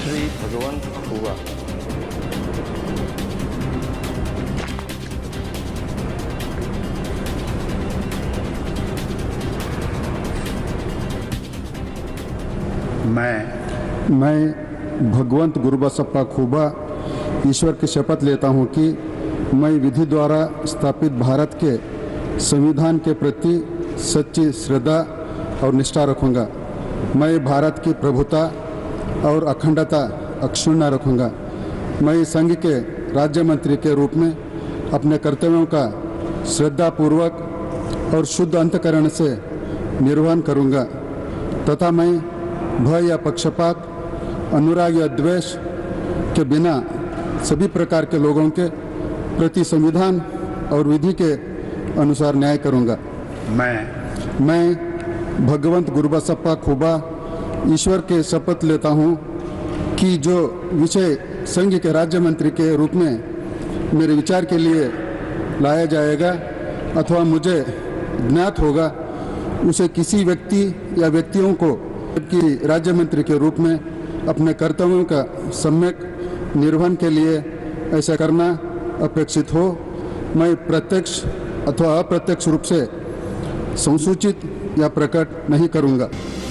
श्री भगवंत खुबा। मैं भगवंत गुरुबसप्पा खुबा ईश्वर की शपथ लेता हूं कि मैं विधि द्वारा स्थापित भारत के संविधान के प्रति सच्ची श्रद्धा और निष्ठा रखूंगा। मैं भारत की प्रभुता और अखंडता अक्षुण्ण रखूंगा। मैं संघ के राज्य मंत्री के रूप में अपने कर्तव्यों का श्रद्धापूर्वक और शुद्ध अंतःकरण से निर्वहन करूंगा तथा मैं भय या पक्षपात, अनुराग या द्वेष के बिना सभी प्रकार के लोगों के प्रति संविधान और विधि के अनुसार न्याय करूंगा। मैं भगवंत गुरुबसप्पा खुबा ईश्वर के शपथ लेता हूं कि जो विषय संघ के राज्य मंत्री के रूप में मेरे विचार के लिए लाया जाएगा अथवा मुझे ज्ञात होगा, उसे किसी व्यक्ति या व्यक्तियों को कि राज्य मंत्री के रूप में अपने कर्तव्यों का सम्यक निर्वहन के लिए ऐसा करना अपेक्षित हो, मैं प्रत्यक्ष अथवा अप्रत्यक्ष रूप से संसूचित या प्रकट नहीं करूंगा।